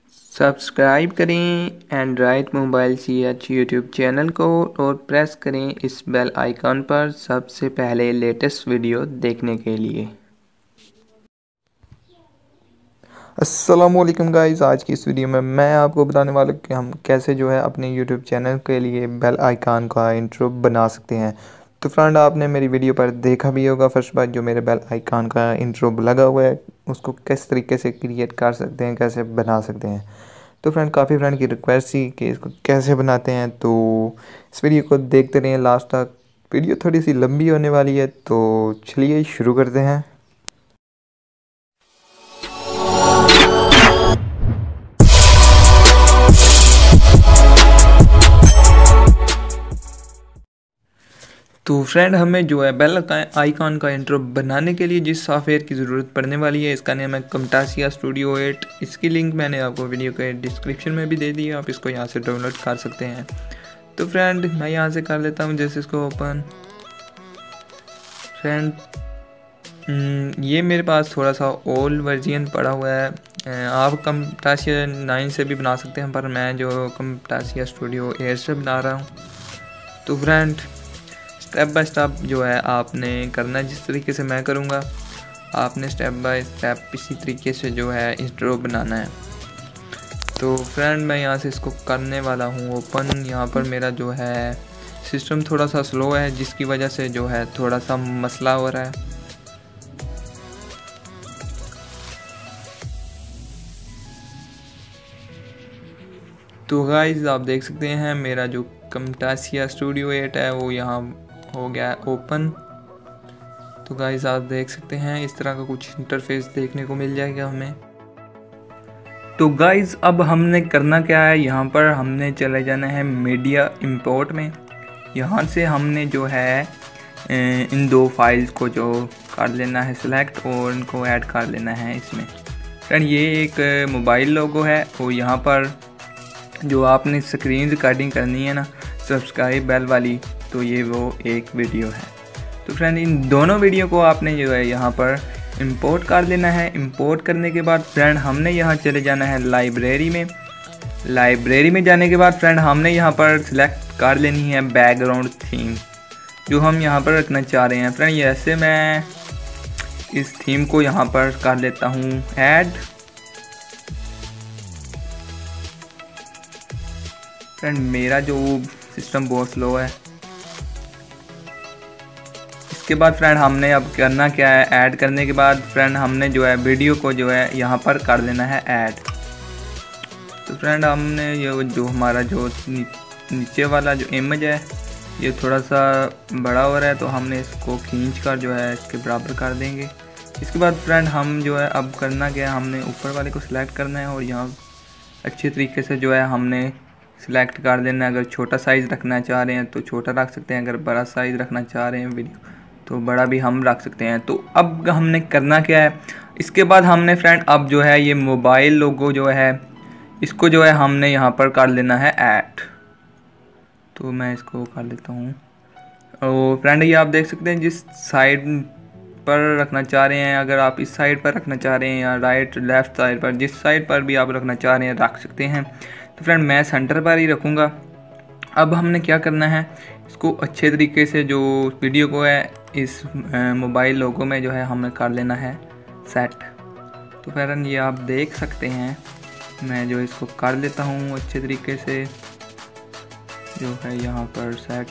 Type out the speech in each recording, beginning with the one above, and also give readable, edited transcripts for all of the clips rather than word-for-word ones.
Subscribe करें Android mobile CH YouTube channel को और प्रेस करें इस बेल आइकॉन पर सबसे पहले लेटेस्ट वीडियो देखने के लिए। अस्सलामुअलैकुम गाइस, आज की इस वीडियो में मैं आपको बताने वाला हूँ कि हम कैसे अपने यूट्यूब चैनल के लिए बेल आइकॉन का इंट्रो बना सकते हैं। तो फ्रेंड, आपने मेरी वीडियो पर देखा भी होगा फर्स्ट बार जो मेरे बेल आइकॉन का इंट्रो लगा हुआ है उसको किस तरीके से क्रिएट कर सकते हैं, कैसे बना सकते हैं। तो फ्रेंड, काफ़ी फ्रेंड की रिक्वेस्ट थी कि इसको कैसे बनाते हैं, तो इस वीडियो को देखते रहें लास्ट तक। वीडियो थोड़ी सी लंबी होने वाली है, तो चलिए शुरू करते हैं। तो फ्रेंड, हमें बेल आइकॉन का इंट्रो बनाने के लिए जिस सॉफ्टवेयर की ज़रूरत पड़ने वाली है इसका नाम है Camtasia Studio 8। इसकी लिंक मैंने आपको वीडियो के डिस्क्रिप्शन में भी दे दी है, आप इसको यहाँ से डाउनलोड कर सकते हैं। तो फ्रेंड, मैं यहाँ से कर लेता हूँ जैसे इसको ओपन। फ्रेंड, ये मेरे पास थोड़ा सा ओल्ड वर्जन पड़ा हुआ है। आप Camtasia 9 से भी बना सकते हैं, पर मैं जो Camtasia Studio 8 से बना रहा हूँ। तो फ्रेंड, स्टेप बाय स्टेप आपने करना जिस तरीके से मैं करूँगा, आपने स्टेप बाय स्टेप इसी तरीके से इंट्रो बनाना है। तो फ्रेंड, मैं यहाँ से इसको करने वाला हूँ ओपन। यहाँ पर मेरा सिस्टम थोड़ा सा स्लो है जिसकी वजह से थोड़ा सा मसला हो रहा है। तो गाइस, आप देख सकते हैं मेरा जो Camtasia Studio 8 है वो यहाँ हो गया ओपन। तो गाइस, आप देख सकते हैं इस तरह का कुछ इंटरफेस देखने को मिल जाएगा हमें। तो गाइस, अब हमने करना क्या है, यहाँ पर हमने चले जाना है मीडिया इंपोर्ट में। यहाँ से हमने इन दो फाइल्स को कर लेना है सिलेक्ट और इनको ऐड कर लेना है इसमें। फ्रेंड, ये एक मोबाइल लोगो है और यहाँ पर जो आपने स्क्रीन रिकॉर्डिंग करनी है ना, सब्सक्राइब बेल वाली, तो ये वो एक वीडियो है। तो फ्रेंड, इन दोनों वीडियो को आपने यहाँ पर इंपोर्ट कर लेना है। इंपोर्ट करने के बाद फ्रेंड, हमने यहाँ चले जाना है लाइब्रेरी में। लाइब्रेरी में जाने के बाद फ्रेंड, हमने यहाँ पर सिलेक्ट कर लेनी है बैकग्राउंड थीम जो हम यहाँ पर रखना चाह रहे हैं। फ्रेंड, ऐसे मैं इस थीम को यहाँ पर कर लेता हूँ ऐड। फ्रेंड, मेरा जो सिस्टम बहुत स्लो है। इसके बाद फ्रेंड, हमने अब करना क्या है, ऐड करने के बाद फ्रेंड हमने वीडियो को यहाँ पर कर लेना है ऐड। तो फ्रेंड, हमने ये हमारा नीचे वाला इमेज है ये थोड़ा सा बड़ा हो रहा है, तो हमने इसको खींच कर इसके बराबर कर देंगे। इसके बाद फ्रेंड, हम अब करना क्या है, हमने ऊपर वाले को सिलेक्ट करना है और यहाँ अच्छे तरीके से हमने सिलेक्ट कर देना है। अगर छोटा साइज़ रखना चाह रहे हैं तो छोटा रख सकते हैं, अगर बड़ा साइज़ रखना चाह रहे हैं वीडियो तो बड़ा भी हम रख सकते हैं। तो अब हमने करना क्या है, इसके बाद हमने फ्रेंड अब ये मोबाइल लोगो इसको हमने यहाँ पर कर लेना है ऐड। तो मैं इसको कर लेता हूँ। और फ्रेंड, ये आप देख सकते हैं जिस साइड पर रखना चाह रहे हैं, अगर आप इस साइड पर रखना चाह रहे हैं या राइट लेफ़्ट साइड पर, जिस साइड पर भी आप रखना चाह रहे हैं रख सकते हैं। तो फ्रेंड, मैं सेंटर पर ही रखूँगा। अब हमने क्या करना है, इसको अच्छे तरीके से जो वीडियो को इस मोबाइल लोगो में हमें कर लेना है सेट। तो फ्रेंड, ये आप देख सकते हैं मैं इसको कर लेता हूँ अच्छे तरीके से यहाँ पर सेट।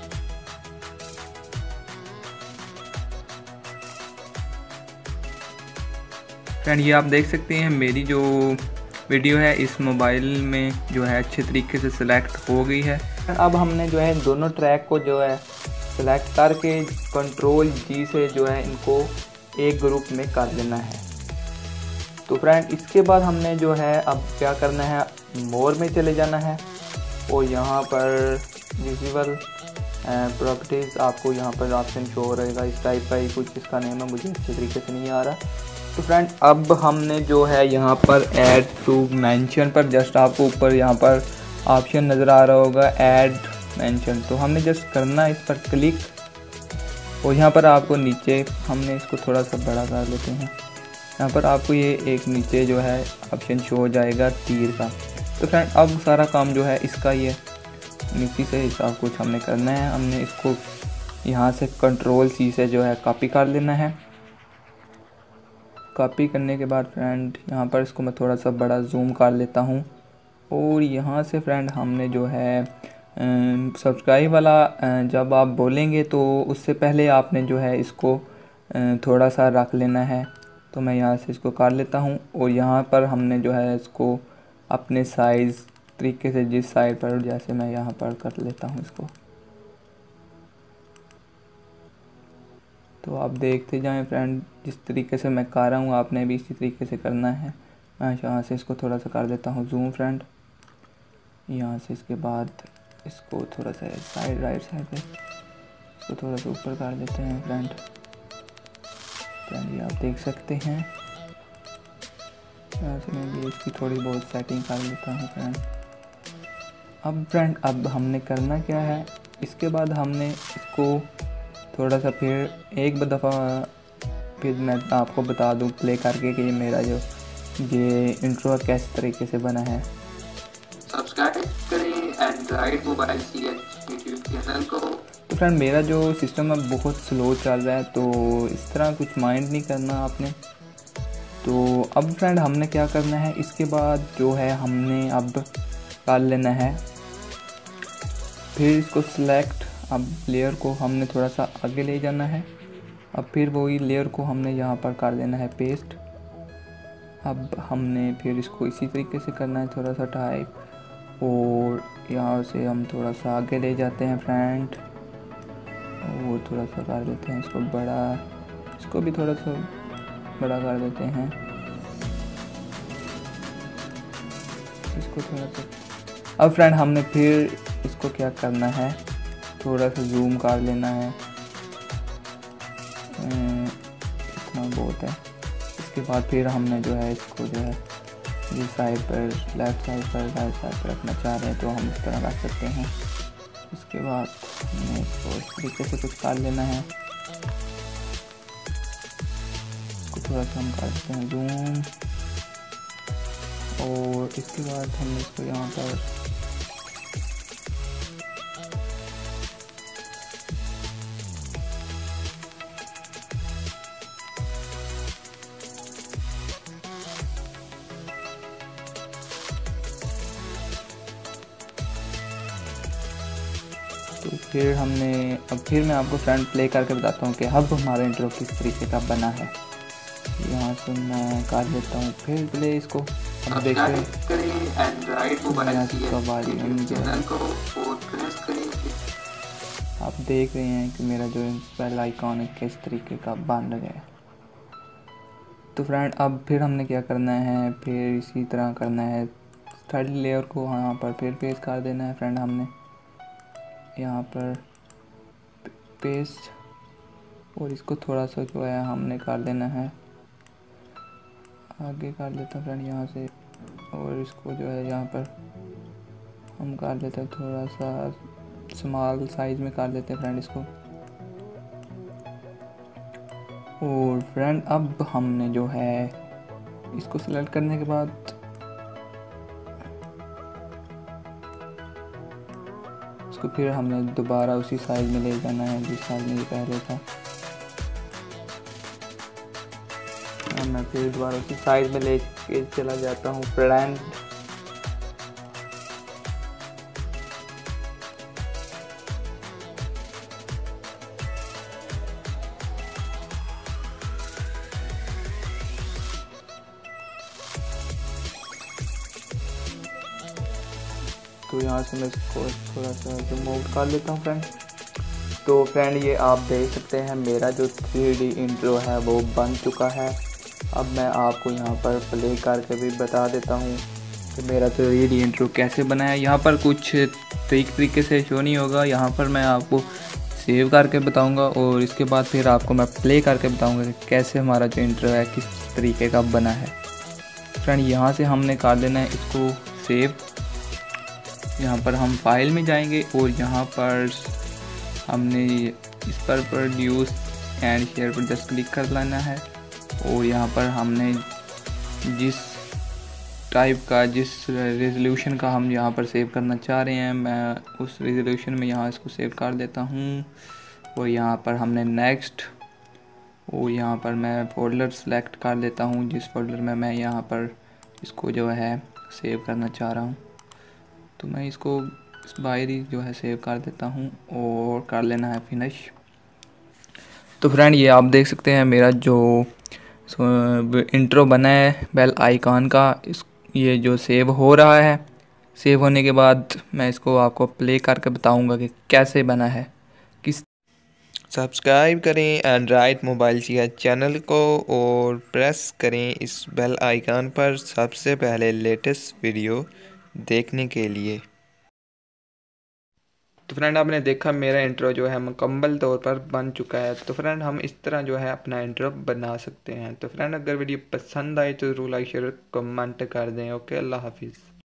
फ्रेंड, ये आप देख सकते हैं मेरी जो वीडियो है इस मोबाइल में अच्छे तरीके से सिलेक्ट हो गई है। अब हमने दोनों ट्रैक को सिलेक्ट करके Ctrl G से इनको एक ग्रुप में कर लेना है। तो फ्रेंड, इसके बाद हमने अब क्या करना है, मोर में चले जाना है और यहाँ पर विजुअल प्रॉपर्टीज़ आपको यहाँ पर ऑप्शन शो हो रहेगा, इस टाइप का ही कुछ इसका नेम है, मुझे अच्छे तरीके से नहीं आ रहा। तो फ्रेंड, अब हमने यहाँ पर ऐड टू मेंशन पर जस्ट आपको ऊपर यहाँ पर ऑप्शन नज़र आ रहा होगा ऐड मेंशन, तो हमने जस्ट करना है इस पर क्लिक और यहाँ पर आपको नीचे हमने इसको थोड़ा सा बड़ा कर लेते हैं। यहाँ पर आपको ये एक नीचे जो है ऑप्शन शो हो जाएगा तीर का। तो फ्रेंड अब सारा काम जो है इसका ही है, नीचे से सब कुछ हमने करना है। हमने इसको यहाँ से Ctrl+C से जो है कॉपी कर लेना है। कॉपी करने के बाद फ्रेंड यहाँ पर इसको मैं थोड़ा सा बड़ा जूम कर लेता हूँ और यहाँ से फ्रेंड हमने जो है सब्सक्राइब वाला जब आप बोलेंगे तो उससे पहले आपने जो है इसको थोड़ा सा रख लेना है। तो मैं यहाँ से इसको कर लेता हूँ और यहाँ पर हमने जो है इसको अपने साइज़ तरीके से जिस साइड पर, जैसे मैं यहाँ पर कर लेता हूँ इसको, तो आप देखते जाएं फ्रेंड जिस तरीके से मैं कर रहा हूँ आपने भी इसी तरीके से करना है। मैं यहाँ से इसको थोड़ा सा कर देता हूँ जूम फ्रेंड। यहाँ से इसके बाद इसको थोड़ा सा साइड राइट साइड पे इसको थोड़ा सा ऊपर कर देते हैं फ्रेंड। ये आप देख सकते हैं। यहाँ से मैं भी इसकी थोड़ी बहुत सेटिंग कर लेता हूँ फ्रेंड। अब हमने करना क्या है, इसके बाद हमने इसको थोड़ा सा फिर एक दफ़ा फिर मैं आपको बता दूँ प्ले करके कि ये मेरा जो ये इंट्रो किस तरीके से बना है। सब्सक्राइब करें एंड्रॉइड मोबाइल यूट्यूब चैनल को। तो फ्रेंड मेरा जो सिस्टम है बहुत स्लो चल रहा है, तो इस तरह कुछ माइंड नहीं करना आपने। तो अब फ्रेंड हमने क्या करना है, इसके बाद जो है हमने अब कर लेना है, फिर इसको सिलेक्ट, अब लेयर को हमने थोड़ा सा आगे ले जाना है। अब फिर वही लेयर को हमने यहाँ पर कर देना है पेस्ट। अब हमने फिर इसको इसी तरीके से करना है, थोड़ा सा टाइप, और यहाँ से हम थोड़ा सा आगे ले जाते हैं फ्रेंड और थोड़ा सा कर देते हैं इसको बड़ा, इसको भी थोड़ा सा बड़ा कर देते हैं इसको थोड़ा सा। अब फ्रेंड हमने फिर इसको क्या करना है, थोड़ा सा जूम कर लेना है, इतना बहुत है। इसके बाद फिर हमने जो है इसको जो है जिस साइड पर लेफ़्ट साइड पर राइट साइड पर रखना चाह रहे हैं तो हम इस तरह रख सकते हैं। उसके बाद हमें इसको इस तरीके से कुछ कर लेना है, इसको थोड़ा सा हम कर सकते हैं जूम, और इसके बाद हमने इसको यहाँ पर तो फिर हमने अब फिर मैं आपको फ्रेंड प्ले करके बताता हूँ कि अब हमारा इंट्रो किस तरीके का बना है। यहाँ से मैं कर लेता हूँ फिर प्ले इसको। अब देखते हैं आप देख रहे हैं कि मेरा जो बेल आइकॉन है किस तरीके का बन गया। तो फ्रेंड अब फिर हमने क्या करना है, फिर इसी तरह करना है, थर्ड लेयर को यहाँ पर फिर पेस्ट कर देना है फ्रेंड। हमने यहाँ पर पेस्ट और इसको थोड़ा सा जो है हमने कर देना है, आगे कर लेता हूँ फ्रेंड यहाँ से, और इसको जो है यहाँ पर हम कर देते हैं थोड़ा सा स्मॉल साइज में कर देते हैं फ्रेंड इसको। और फ्रेंड अब हमने जो है इसको सेलेक्ट करने के बाद इसको फिर हमने दोबारा उसी साइज में ले जाना है जिस साइज में ये पहले था। मैं फिर दोबारा उसी साइज में ले के चला जाता हूँ फ्रेंड। तो यहाँ से मैं इसको थोड़ा सा रिमूव कर लेता हूँ फ्रेंड। तो फ्रेंड ये आप देख सकते हैं मेरा जो 3D इंट्रो है वो बन चुका है। अब मैं आपको यहाँ पर प्ले करके भी बता देता हूँ कि मेरा 3D इंट्रो कैसे बना है। यहाँ पर कुछ तरीके से शो नहीं होगा, यहाँ पर मैं आपको सेव करके बताऊँगा और इसके बाद फिर आपको मैं प्ले करके बताऊँगा कि कैसे हमारा जो इंट्रो है किस तरीके का बना है। फ्रेंड यहाँ से हमने कर देना है इसको सेव। यहाँ पर हम फाइल में जाएंगे और यहाँ पर हमने इस पर प्रोड्यूस एंड शेयर पर जस्ट क्लिक कर लेना है। और यहाँ पर हमने जिस टाइप का, जिस रेजोल्यूशन का हम यहाँ पर सेव करना चाह रहे हैं, मैं उस रेजोल्यूशन में यहाँ इसको सेव कर देता हूँ। और यहाँ पर हमने नेक्स्ट, और यहाँ पर मैं फ़ोल्डर सेलेक्ट कर देता हूँ जिस फोल्डर में मैं यहाँ पर इसको जो है सेव करना चाह रहा हूँ। तो मैं इसको बाहर ही जो है सेव कर देता हूँ और कर लेना है फिनिश। तो फ्रेंड ये आप देख सकते हैं मेरा जो इंट्रो बना है बेल आइकॉन का, ये जो सेव हो रहा है। सेव होने के बाद मैं इसको आपको प्ले करके बताऊंगा कि कैसे बना है। किस सब्सक्राइब करें एंड्रॉयड मोबाइल या चैनल को और प्रेस करें इस बेल आइकन पर सबसे पहले लेटेस्ट वीडियो देखने के लिए। तो फ्रेंड आपने देखा मेरा इंट्रो जो है मुकम्मल तौर पर बन चुका है। तो फ्रेंड हम इस तरह जो है अपना इंट्रो बना सकते हैं। तो फ्रेंड अगर वीडियो पसंद आए तो ज़रूर लाइक शेयर कमेंट कर दें। ओके, अल्लाह हाफिज़।